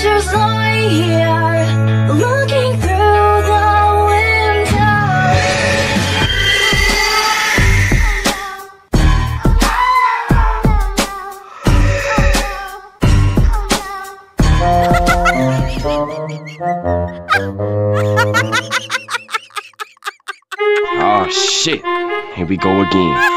just lie here, looking through the window. Oh shit, here we go again.